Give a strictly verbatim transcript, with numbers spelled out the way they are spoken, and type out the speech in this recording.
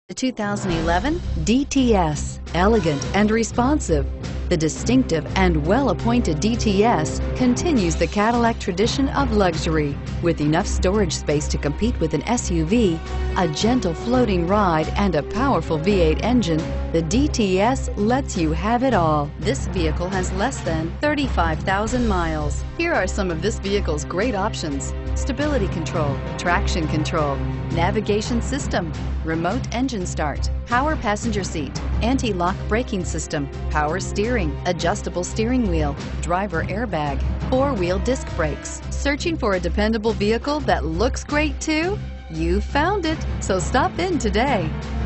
The two thousand eleven D T S, elegant and responsive. The distinctive and well-appointed D T S continues the Cadillac tradition of luxury. With enough storage space to compete with an S U V, a gentle floating ride, and a powerful V eight engine, the D T S lets you have it all. This vehicle has less than thirty-five thousand miles. Here are some of this vehicle's great options: stability control, traction control, navigation system, remote engine start, power passenger seat, anti-lock braking system, power steering, adjustable steering wheel, driver airbag, four-wheel disc brakes. Searching for a dependable vehicle that looks great too? You found it, so stop in today.